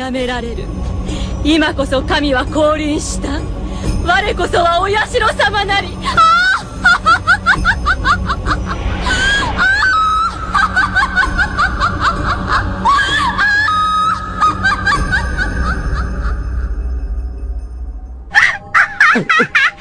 やめられる。今こそ神は降臨した。我こそはお社様なり。 あ